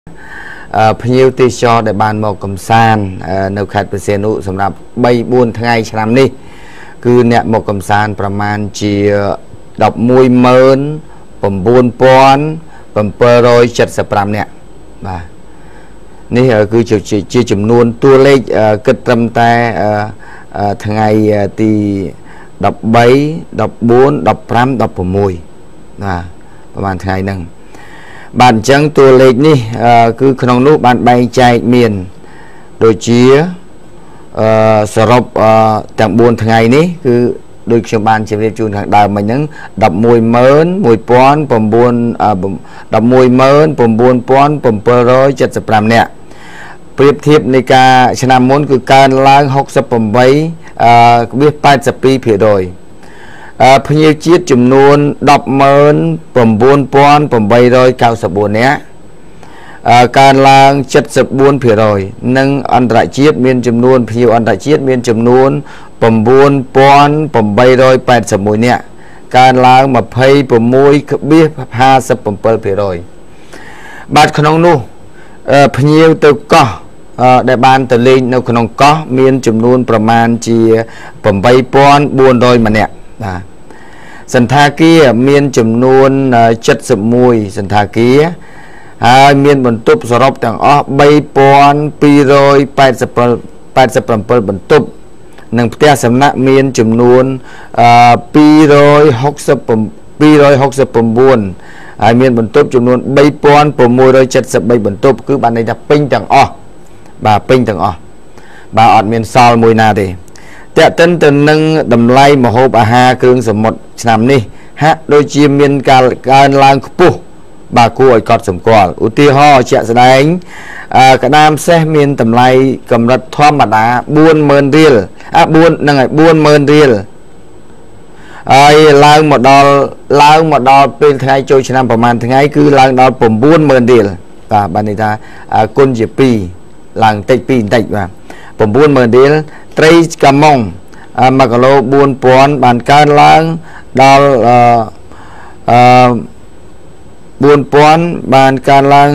ភ្ញៀវទេសចរដែលបានមកកំសាន្តនៅខេត្តព្រះសីហនុសម្រាប់ 3-4 ថ្ងៃឆ្នាំនេះគឺអ្នកមកកំសាន្តប្រមាណជា 119,775 នាក់បាទនេះគឺជាចំនួនតួលេខគិតត្រឹមតែថ្ងៃទី 13, 14, 15, 16 បាទប្រហែលថ្ងៃហ្នឹងបាទអញ្ចឹងតួលេខនេះគឺក្នុងនោះបានបែងចែកមានដូចជាសរុបទាំង 4 ថ្ងៃនេះគឺដូចខ្ញុំបានជម្រាបជូនខាងដើមមិញហ្នឹង 11,975 នាក់ប្រៀបធៀបនៃការឆ្នាំមុនគឺកើនឡើង 68.82% ភ្ញៀវជាតិចំនួន 19,894 នាក់កើនឡើង 74% និងអន្តរជាតិមានចំនួនភ្ញៀវអន្តរជាតិមានចំនួន 9,881 នាក់កើនឡើង 26.57% បាទក្នុងនោះភ្ញៀវទៅកោះដែលបានទៅលេងនៅក្នុងកោះមានចំនួនប្រមាណជា 8,400 ម្នាក់បាទសន្តាគារមានចំនួន 71 សន្តាគារហើយមានបន្ទប់សរុបទាំងអស់ 3,287 បន្ទប់និងផ្ទះសំណាក់មានចំនួន 269 ហើយមានបន្ទប់ចំនួន 3,673 បន្ទប់គឺបានន័យថាពេញទាំងអស់បាទពេញទាំងអស់បាទអត់មានសល់មួយណាទេតើតិនទៅនឹងតម្លៃម្ហូបអាហារគ្រឿងសមុទ្រឆ្នាំនេះហាក់ដូចជាមានការកើនឡើងខ្ពស់បាទគួរឲ្យកត់សម្គាល់ឧទាហរណ៍ជាក់ស្ដែងក្តាមសេះមានតម្លៃកម្រិតធម្មតា 40,000 រៀល40,000 រៀលហើយឡើងមកដល់ពេលថ្ងៃចូលឆ្នាំប្រហែលថ្ងៃគឺឡើងដល់ 90,000 រៀលបាទបានន័យថាគុណជា2ឡើងតិចបន្តិចបាទ 90,000 រៀលត្រីកាម៉ុង1គីឡូ 4,000 បានកើនឡើងដល់4,000 បានកើនឡើង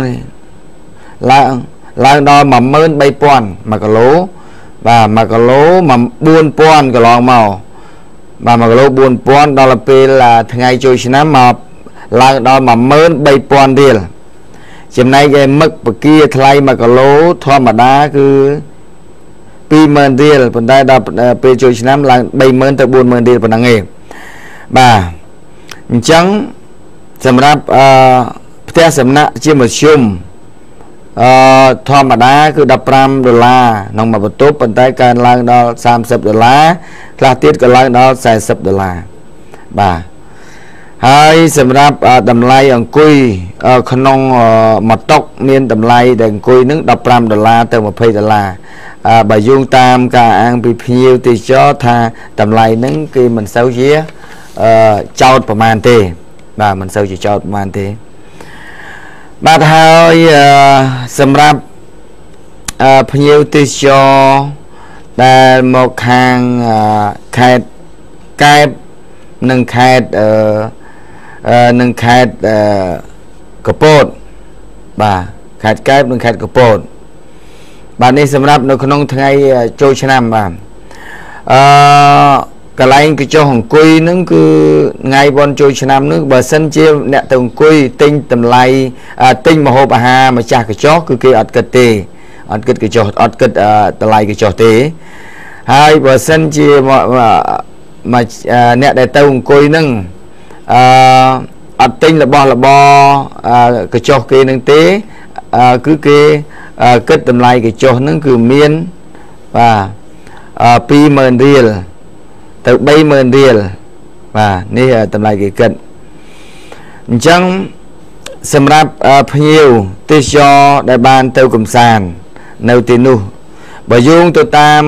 ដល់ 13,000 1គីឡូបាទ1គីឡូ 4,000 កន្លងមកបាទ1គីឡូ 4,000 ដល់ពេលថ្ងៃចូលឆ្នាំមកឡើងដល់ 13,000 រៀលចំណែកឯមឹកបកាថ្លៃ1គីឡូធម្មតាគឺ 20,000 រៀលប៉ុន្តែដល់ពេលចូលឆ្នាំឡើង 30,000 ទៅ 40,000 រៀលប៉ុណ្ណឹងឯងបាទអញ្ចឹងសម្រាប់ផ្ទះសំណាក់ជាមធ្យមធម្មតាគឺ $15 ក្នុងមួយបន្ទប់ប៉ុន្តែកើនឡើងដល់ $30 ខ្លះទៀតក៏ឡើងដល់ $40 បាទហើយសម្រាប់តម្លៃអង្គុយក្នុងមួយតុមានតម្លៃដែលអង្គុយនឹង $15 ទៅ $20 បើយោងតាមការអាងពីភ្ញៀវទេសចរថាតម្លៃហ្នឹងគេមិនសូវជាចោតប្រមាណទេបាទមិនសូវជាចោតប្រមាណទេបាទហើយសម្រាប់ភ្ញៀវទេសចរដែលមកខាងខេត្តកែបនិងខេត្តកពតបាទខេត្តកែបនិងខេត្តកពតបាទនេះសម្រាប់នៅក្នុងថ្ងៃចូលឆ្នាំបាទកន្លែងកញ្ចុះអង្គុយហ្នឹងគឺថ្ងៃបន់ចូលឆ្នាំហ្នឹងបើសិនជាអ្នកទៅអង្គុយទិញតម្លៃទិញម្ហូបអាហារម្ចាស់កញ្ចុះគឺគេអត់គិតទេអត់គិតកញ្ចុះអត់គិតតម្លៃកញ្ចុះទេហើយបើសិនជាអ្នកដែលទៅអង្គុយហ្នឹងអត់ទិញរបស់របរកញ្ចុះគេនឹងទេគឺគេគិតតម្លៃកញ្ចុះហ្នឹងគឺមានបាទ20,000 រៀលទៅ 30,000 រៀលបាទនេះតម្លៃគេគិតអញ្ចឹងសម្រាប់ភ្ញៀវទេសចរដែលបានទៅកំសាន្តនៅទីនោះបើយោងទៅតាម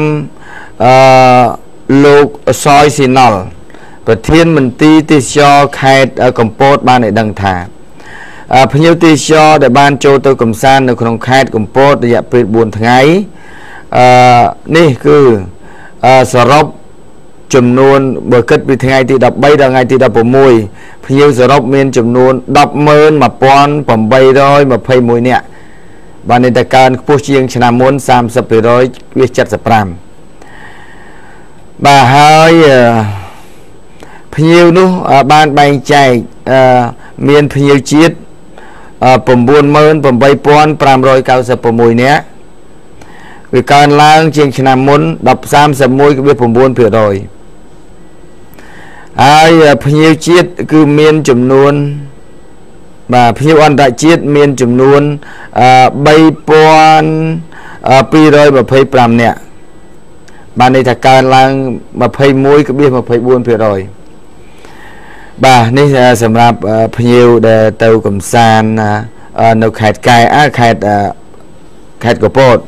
លោកសយស៊ីណុលប្រធានមន្ទីរទេសចរខេត្តកំពតបានឲ្យដឹងថាភ្ញៀវទេសចរដែលបានចូលទៅកំសាន្តនៅក្នុងខេត្តកំពតរយៈពេល 4 ថ្ងៃនេះគឺសរុបចំនួនបើគិតពីថ្ងៃទី 13 ដល់ថ្ងៃទី 16 ភ្ញៀវសរុបមានចំនួន 10,1821 នាក់បានតែកើនខ្ពស់ជាងឆ្នាំមុន 30% វា75 បាទហើយភ្ញៀវនោះបានបែងចែកមានភ្ញៀវជាតិ 98,596 នាក់វាកើនឡើងជាងឆ្នាំមុន 31.9% ហើយភ្ញៀវជាតិគឺមានចំនួនបាទភ្ញៀវអន្តរជាតិមានចំនួន 3,225 នាក់បានន័យថាកើនឡើង 21.24% បាទនេះសម្រាប់ភ្ញៀវដែលទៅកំសាន្តនៅខេត្តកែខេត្តកពត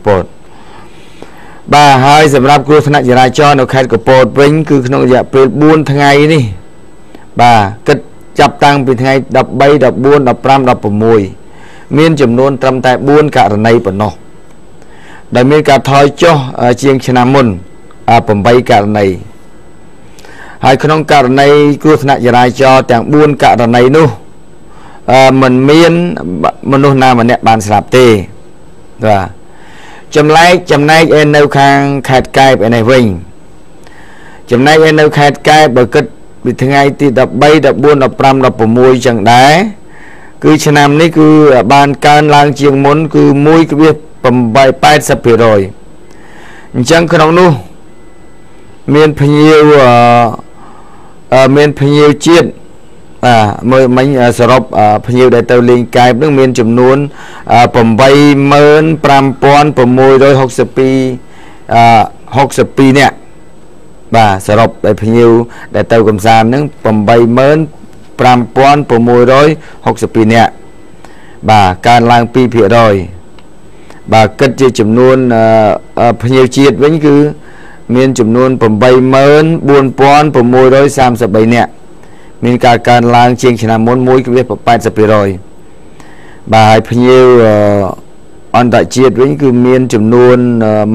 បាទហើយសម្រាប់គ្រោះថ្នាក់ចរាចរណ៍នៅខេត្តកពតវិញគឺក្នុងរយៈពេល 4 ថ្ងៃនេះបាទគិតចាប់តាំងពីថ្ងៃ 13 14 15 16 មានចំនួនត្រឹមតែ 4 ករណីប៉ុណ្ណោះដែលមានការថយចុះជាងឆ្នាំមុន 8 ករណីហើយក្នុងករណីគ្រោះថ្នាក់ចរាចរណ៍ទាំង 4 ករណីនោះមិនមានមនុស្សណាម្នាក់បានស្លាប់ទេបាទចំណែកឯនៅខាងខេត្តកែបឯនេះវិញចំណែកឯនៅខេត្តកែបបើគិតពីថ្ងៃទី 13 14 15 16 ចឹងដែរគឺឆ្នាំនេះគឺបានកើនឡើងជាងមុនគឺ 1.80% អញ្ចឹងក្នុងនោះមានភ្ញៀវជាតិមើលមិញសរុបភ្ញៀវដែលទៅលេងកែបនឹងមានចំនួន 85,662 នាក់បាទសរុបដែលភ្ញៀវដែលទៅកំសាន្តនឹង 85,662 នាក់បាទកើនឡើង 2% បាទគិតជាចំនួនភ្ញៀវជាតិវិញគឺមានចំនួន 84,633 នាក់មានការកើនឡើងជាងឆ្នាំមុន 1.80% បាទហើយភ្ញៀវអន្តរជាតិវិញគឺមានចំនួន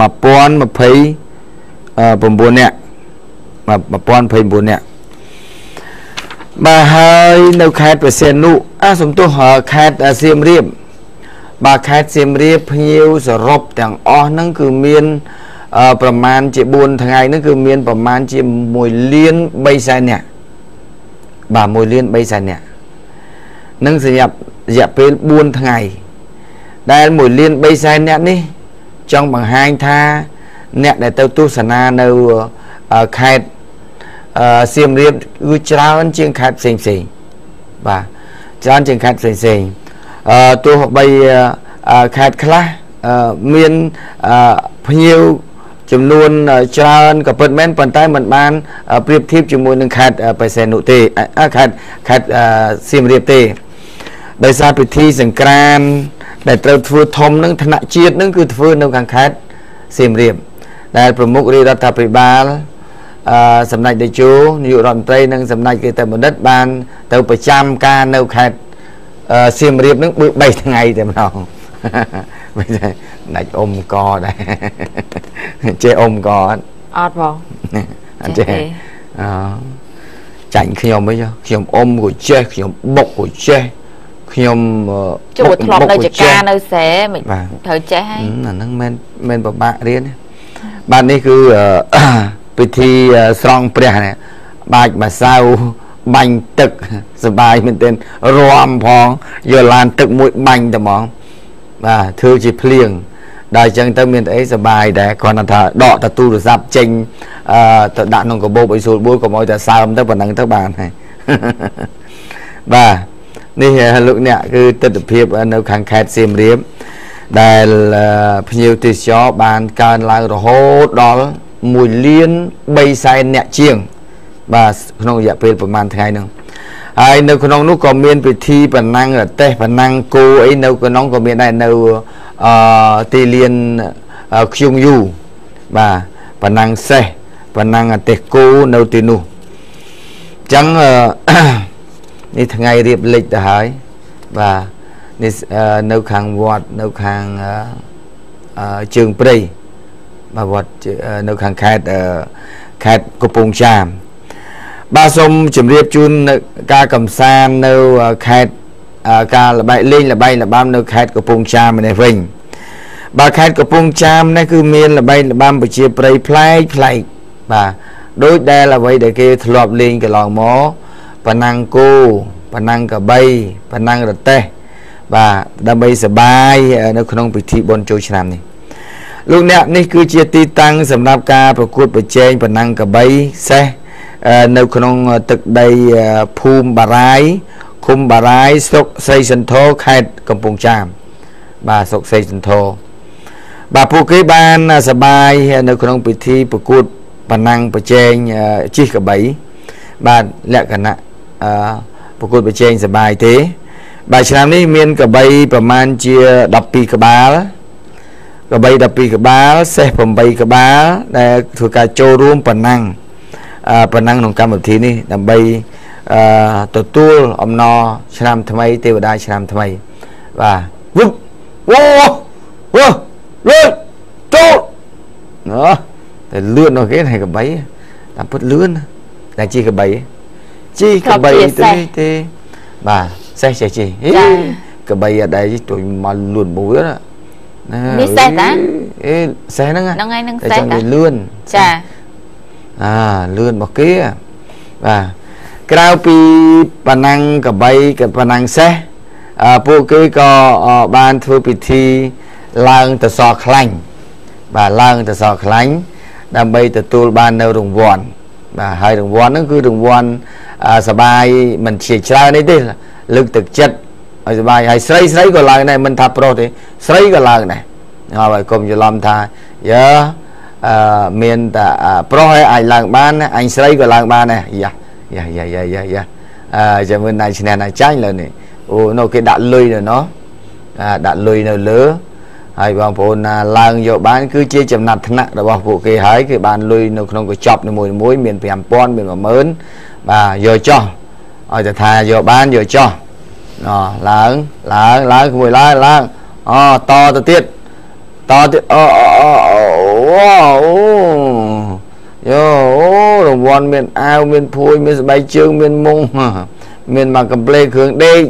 1029 នាក់1029 នាក់បាទហើយនៅខេត្តព្រះសីហនុសំទោសខេត្តសៀមរាបបាទខេត្តសៀមរាបភ្ញៀវសរុបទាំងអស់ហ្នឹងគឺមានប្រមាណជា 4 ថ្ងៃហ្នឹងគឺមានប្រមាណជា 1,300,000 នាក់បាទ 1,300,000 នាក់នឹងសម្រាប់រយៈពេល 4 ថ្ងៃដែល 1,300,000 នាក់នេះចង់បង្ហាញថាអ្នកដែលទៅទស្សនានៅខេត្តសៀមរាបគឺច្រើនជាងខេត្តផ្សេងបាទច្រើនជាងខេត្តផ្សេងទោះបីខេត្តខ្លះមានភ្ញៀវចំនួនច្រើនក៏ពិតមែនប៉ុន្តែមិនបានប្រៀបធៀបជាមួយនឹងខេត្តបេសែនុទេខេត្តសៀមរាបទេដោយសារពិធីសង្ក្រាន្តដែលត្រូវធ្វើធំនឹងថ្នាក់ជាតិនឹងគឺធ្វើនៅខាងខេត្តសៀមរាបដែលប្រមុខរាជរដ្ឋាភិបាលសម្ដេចតេជោនាយករដ្ឋមន្ត្រីនិងសម្ដេចគិតបណ្ឌិតបានទៅប្រចាំការនៅខេត្តសៀមរាបនឹង3 ថ្ងៃតែម្ដងមិនទេដាច់អ៊ំកដែរចេះអ៊ំកអត់បងអត់ចេះចាញ់ខ្ញុំអីខ្ញុំអ៊ំក៏ចេះខ្ញុំបុកក៏ចេះខ្ញុំចូលធ្លាប់នៅចការនៅស្រែមិនត្រូវចេះហើយអាហ្នឹងមិនពិបាករៀនបាទនេះគឺពិធីស្រង់ព្រះនេះបាច់ម្សៅបាញ់ទឹកសបាយមែនទែនរាំផងយកឡានទឹកមួយបាញ់តែហ្មងបាទធ្វើជាភ្លៀងដល់អញ្ចឹងទៅមានអីសបាយដែរគាត់ថាដកទូរស័ព្ទចេញទៅដាក់ក្នុងកាបូបឲ្យស្រួលបួលកុំឲ្យតែសើមទៅប៉ុណ្ណឹងទៅបានហើយបាទនេះលោកអ្នកគឺទស្សនភាពនៅខាងខេត្តសៀមរាបដែលភ្ញៀវទេសចរបានកើនឡើងរហូតដល់1,300,000 នាក់ជាងបាទក្នុងរយៈពេលប្រហែលថ្ងៃហ្នឹងហើយនៅក្នុងនោះក៏មានពិធីប្រណាំងរទេះប្រណាំងគោអីនៅក្នុងក៏មានដែរនៅទីលានខ្យងយូបាទប្រណាំងសេះប្រណាំងរទេះគោនៅទីនោះអញ្ចឹងនេះថ្ងៃរៀបលិចទៅហើយបាទនេះនៅខាងវត្តនៅខាងជើងព្រៃបាទវត្តនៅខាងខេត្តកំពង់ចាមបាទសូមជម្រាបជូនការកំសាន្តនៅខេត្តការល្បែងលេងល្បែងល្បាំនៅខេត្តកំពង់ចាមនេះវិញបាទខេត្តកំពង់ចាមនេះគឺមានល្បែងល្បាំប្រជាប្រិយប្លែកបាទដូចដែលអ្វីដែលគេធ្លាប់លេងកន្លងមកប៉ណាំងគោប៉ណាំងកបីប៉ណាំងរទេះបាទដើម្បីសបាយនៅក្នុងពិធីបុណ្យចូលឆ្នាំនេះលោកអ្នកនេះគឺជាទីតាំងសម្រាប់ការប្រកួតប្រជែងប៉ណាំងកបីសេះនៅក្នុងទឹកដីភូមិបារាយឃុំបារាយស្រុកស្រីសន្ធរខេត្តកំពង់ចាមបាទស្រុកស្រីសន្ធរបាទពួកគេបានសបាយនៅក្នុងពិធីប្រកួតប៉ណាំងប្រជែងជិះកបីបាទលក្ខណៈប្រកួតប្រជែងសបាយទេបាទឆ្នាំនេះមានកបីប្រមាណជា12ក្បាលកបី12ក្បាលសេះ8ក្បាលដែលធ្វើការចូលរួមប៉ណាំងក្នុងកម្មវិធីនេះដើម្បីទទួលអំណរឆ្នាំថ្មីទេវតាឆ្នាំថ្មីបាទវឹបអូលឿនចូលតែលឿននោះគេហើយកបីតាមពិតលឿនតែជីកបីទេបាទសេះជីកបីអត់ដែរជួយមកលឿនមួយណានេះសេះតាសេះហ្នឹងហ្នឹងហើយនឹងសេះតាលឿនចាលឿនរបស់គេបាទក្រៅពីប៉ណាំងកបីกับប៉ណាំងសេះពួកគេក៏បានធ្វើពិធីឡើងទៅសខ្លាញ់បាទឡើងទៅសខ្លាញ់ដើម្បីទទួលបាននៅរង្វាន់បាទហើយរង្វាន់ហ្នឹងគឺរង្វាន់សបាយមិនជាច្រើននេះទេលើកទឹកចិត្តឲ្យសបាយហើយស្រីក៏ឡើងដែរមិនថាប្រុសទេស្រីក៏ឡើងដែរហើយកុំច្រឡំថាមានតែប្រុសឲ្យអាចឡើងបានអញស្រីក៏ឡើងបានដែរយ៉ាចាំមើលណៃឈ្នះណៃចាញ់លើនេះអូនៅគេដាក់លុយនៅនោះដាក់លុយនៅលើហើយបងប្អូនណាឡើងយកបានគឺជាចំណាត់ថ្នាក់របស់ពួកគេហើយគេបានលុយនៅក្នុងកញ្ចប់នីមួយមាន 5000 មាន 10000 បាទយកចោះឲ្យតែថាយកបានយកចោះឡើងក្មួយឡើងតទៅទៀតរង្វាន់មានអាវមានភួយមានស្បែកជើងមានមុងមានមកកំប្លេគ្រឿងដេក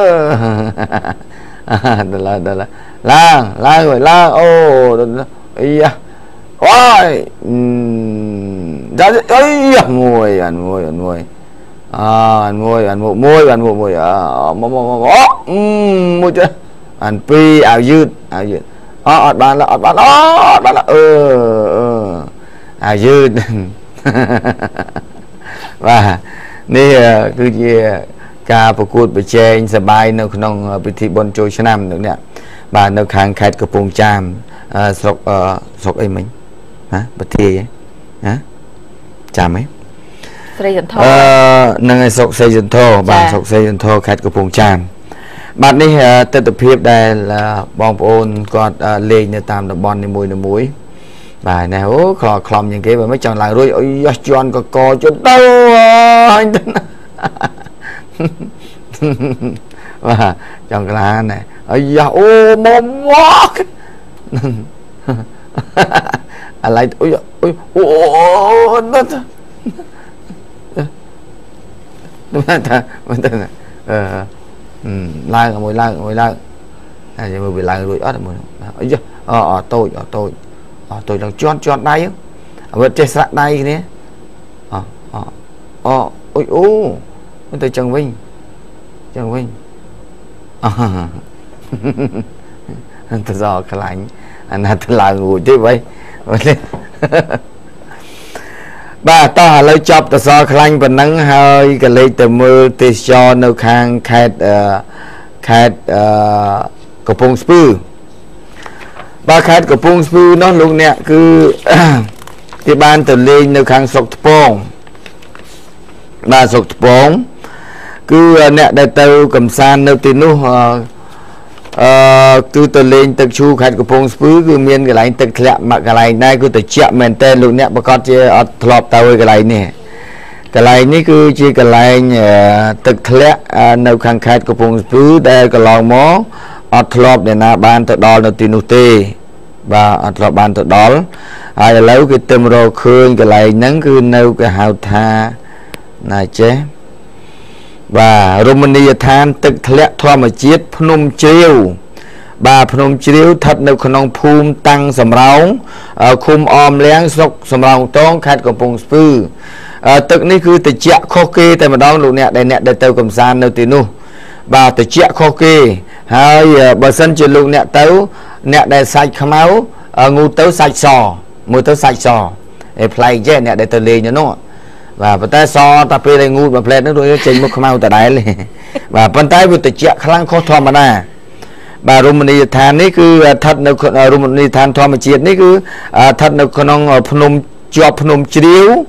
ឡើងអូអីយ៉ាអូយដល់អីយ៉ាមួយអានមួយមួយទៅអានពីរអាវយឺតអត់បានអាវយឺតបាទនេះគឺជាការប្រកួតប្រជែងសបាយនៅក្នុងពិធីបុណ្យចូលឆ្នាំនេះបាទនៅខាងខេត្តកំពង់ចាមស្រុកអីមិញណាប្រធាយណាចាំហ៎ស្រីសន្ធរនឹងឯស្រុកស្រីសន្ធរបាទស្រុកស្រីសន្ធរខេត្តកំពង់ចាមបាទនេះទស្សនវិជ្ជាដែលបងប្អូនគាត់លេងនៅតាមតំបន់នីមួយបាទណែអូខ្លំជាងគេបើមិនចង់ឡើងរួយអុយយ៉ាស់ជន់កកជន់ទៅហើយបាទចង់ក្លាណែអុយយ៉ាអូមកអាឡៃអុយអូណាស់ឡើងមួយឡើងហើយមើលវាឡើងរួចអត់មើលអីតូចឡើងជន់ដៃអត់ចេះស្រាក់ដៃគ្នាអូមិនទៅចឹងវិញទៅសខ្លាញ់អាណាទៅឡើងរួចទេវ៉ៃបាទតោះឥឡូវចប់តសខ្លាញ់ប៉ុណ្ណឹងហើយក៏លេខទៅមើលទេសចរនៅខាងខេត្តកំពង់ស្ពឺបាទខេត្តកំពង់ស្ពឺនោះលោកអ្នកគឺគេបានទៅលេងនៅខាងស្រុកថ្ពងបាទស្រុកថ្ពងគឺអ្នកដែលទៅកំសាន្តនៅទីនោះគឺទៅលេងទឹកឈូខេត្តកំពង់ស្ពឺគឺមានកន្លែងទឹកធ្លាក់មកកន្លែងដែរគឺត្រជាក់មែនតើលោកអ្នកប្រកាសជាអត់ធ្លាប់ទៅកន្លែងនេះគឺជាកន្លែងទឹកធ្លាក់នៅខាងខេត្តកំពង់ស្ពឺដែលកន្លងមកអត់ធ្លាប់អ្នកណាបានទៅដល់នៅទីនោះទេបាទអត់ធ្លាប់បានទៅដល់ហើយឥឡូវគេទៅរកឃើញកន្លែងហ្នឹងគឺនៅគេហៅថាណាចេះ và Romania than tức lệ thoa mà chiết phnom chiêu bà phnom chiêu thật được khung phum tăng sầm rau khum om lén sọc sầm rau tông khát của bông spư tức này cứ từ chẹt kho kê tại mà đong lục nẹt để tàu cầm san đâu tiền nu bà từ chẹt kho kê hai bờ sân chỉ lục nẹt tàu nẹt để sạch máu ngu tàu sạch sò mùi tàu sạch sò để play chứ nẹt để tàu lê nhá nó và vấn tay so ta phê đây ngu và play nó đôi trên một máu tại đáy này và vấn tay vừa từ chẹt khăng khó thò mà nè bà Romania than này cứ thật được Romania than thò mà chiết này cứ thật được con phnom cho phnom chiếu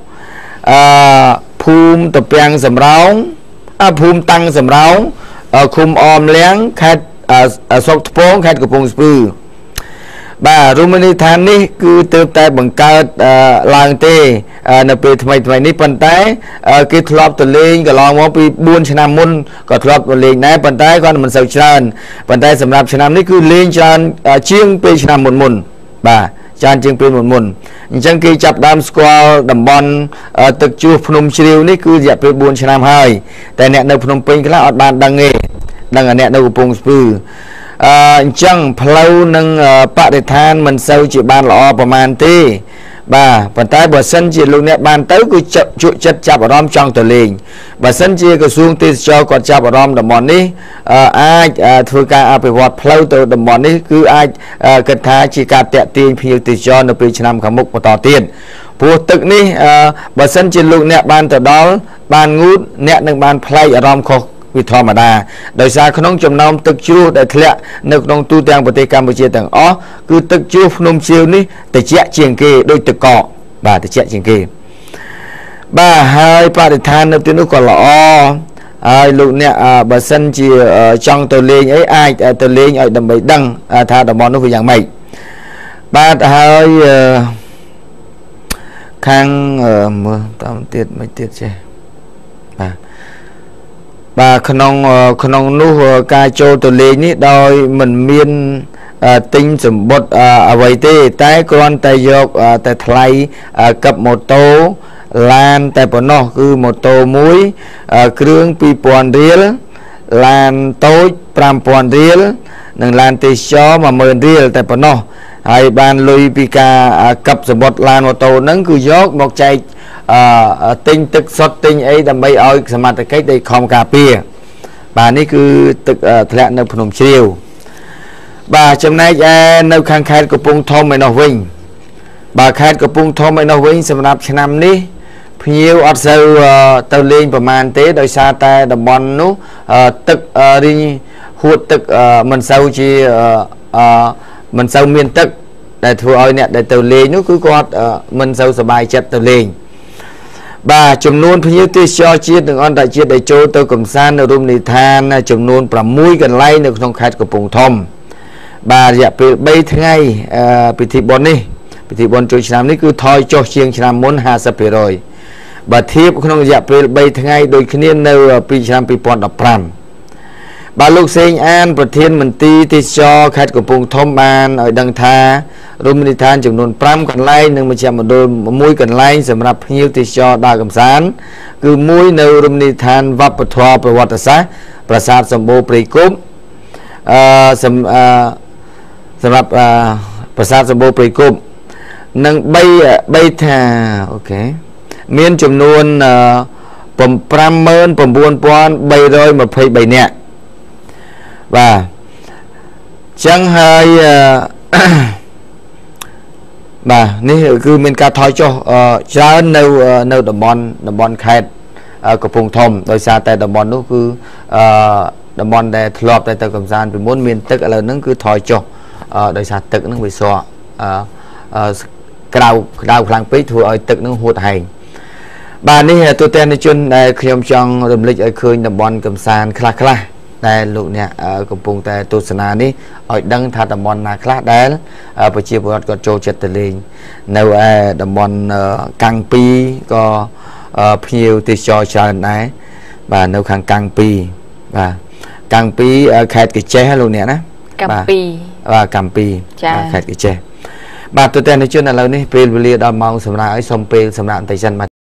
phum tập bèn sầm rau phum tăng sầm rau khum om lén khát sọc phông khát của bông spư bà Romania than này cứ từ tay bằng cao làng tê nộp về thay này phần tay cái thọp từ lên cái lò máu bị buôn cho nam môn có thọp từ lên này phần tay con mình sầu tràn phần tay sầm rạp cho nam này cứ lên tràn chiêng pe cho nam một môn bà tràn chiêng pe một môn chẳng khi chập đam squall đầm bonตึก chu phnom chiêu này cứ dẹp pe buôn cho nam hai tại nẹt đâu phnom penh cái là ở bàn đăng nghề đăng ở nẹt đâu của bông spư chẳng phlâu nâng bạ để than mình sâu chỉ ban lọประมาณ tí bà phần tay bờ sân chỉ lúc nè ban tới cứ chuột chất chạp ở đom trong tờ liền bờ sân chỉ cứ xuống tí cho còn chạp ở đom đầm mòn ní ai thôi ca phải vọt phlâu từ đầm mòn ní cứ ai cần tha chỉ cả tẹt tiền phiêu tí cho nó bị năm cả mục một tỏ tiền phù tự ní bờ sân chỉ lúc nè ban từ đó ban ngút nè nâng ban play ở đom khô vì thọ mà đa đời xa không trong năm tức chu để thẹn nước nông tu trang của tây Campuchia tầng ó cứ tức chu nông chiêu ní để chẹt chiềng kê đôi tức cọ bà để chẹt chiềng kê ba hai ba để than nước tiếng nước còn lọ ai lục nè bà sân chỉ trong tờ lên ấy ai tờ lên ở đầm bầy đăng tha đầm món nó phải dạng mày ba hai khang mưa tao tiệt mấy tiệt chứ bà khăn nu ca châu từ lên ní đôi mình miên tinh sầm bột vậy thế tay con tay dọc tay thay cặp một tô lan tay bọn nó cứ một tô muối kêu pi pòn riel lan tối pram pòn riel nâng lan tê cho mà mờn riel tay bọn nó hai ban lui pi ca cặp sầm bột lan một tô nâng cứ dọc một chai tinh tức sót tinh ấy đâm bay oiสมาร์ทcách đây không cà phê bà này cứ tức thẹnនៅភ្នំជ្រាវbàចំណែកនៅខាងខេត្តកំពង់ធំឯនោះវិញbàខេត្តកំពង់ធំឯនោះវិញសម្រាប់ឆ្នាំនេះភ្ញៀវអត់សូវទៅលេងប្រមាណទេដោយសារតែតំបន់នោះទឹករីងហួតទឹកមិនសូវជាមិនសូវមានទឹកដែលធ្វើឲ្យអ្នកដែលទៅលេងនោះគឺគាត់មិនសូវសប្បាយចិត្តទៅលេងbà ចំនួនភ្ញៀវទេសចរជាតិនិងអន្តរជាតិដែលចូលទៅកំសាន្តនៅរមណីយដ្ឋានចំនួន 6 កន្លែងនៅក្នុងខេត្តកំពង់ធំបាទរយៈពេល 3 ថ្ងៃពិធីបុណ្យនេះពិធីបុណ្យចូលឆ្នាំនេះគឺថយចុះជាងឆ្នាំមុន 50% បើធៀបក្នុងរយៈពេល 3 ថ្ងៃដូចគ្នានៅពីឆ្នាំ 2015 បាទលោកសេងអានប្រធានមន្ត្រីទេសចរខេត្តកំពង់ធំបានឲ្យដឹងថារមណីយដ្ឋានចំនួន 5 កន្លែងនិងមជ្ឈមណ្ឌល 1 កន្លែងសម្រាប់ភ្ញៀវទេសចរដើរកម្សាន្តគឺមួយនៅរមណីយដ្ឋានវប្បធម៌ប្រវត្តិសាស្ត្រប្រាសាទសម្បូរព្រៃគុកសម្រាប់ប្រាសាទសម្បូរព្រៃគុកនិង3ថាអូខេមានចំនួន 59,323 នាក់បាទចឹងហើយបាទនេះគឺមានការថយចុះច្រើននៅតំបន់ខេត្តកំពង់ធំដោយសារតែតំបន់នោះគឺតំបន់ដែលធ្លាប់តែទៅកំសាន្តពីមុនមានទឹកឥឡូវហ្នឹងគឺថយចុះដោយសារទឹកហ្នឹងវាស្រកក្តៅខ្លាំងពេកធ្វើឲ្យទឹកហ្នឹងហួតហែងបាទនេះទូទាំងជនដែលខ្ញុំចង់រំលឹកឲ្យឃើញតំបន់កំសាន្តខ្លះដែលលោកអ្នកកំពុងតែទស្សនានេះឲ្យដឹងថាតំបន់ណាខ្លះដែលប្រជាពលរដ្ឋគាត់ចូលចិត្តទៅលេងនៅឯតំបន់កាំង2ក៏ភ្ញៀវទេសចរច្រើនដែរបាទនៅខាងកាំង2បាទកាំង2ខេត្តកញ្ចេះលោកអ្នកណាកាំង2បាទកាំង2ចាខេត្តកញ្ចេះបាទទូទាំងជនឥឡូវនេះពេលវេលាដល់ម៉ោងសម្រាប់ឲ្យសូមពេលសម្រាប់បន្តិចសិន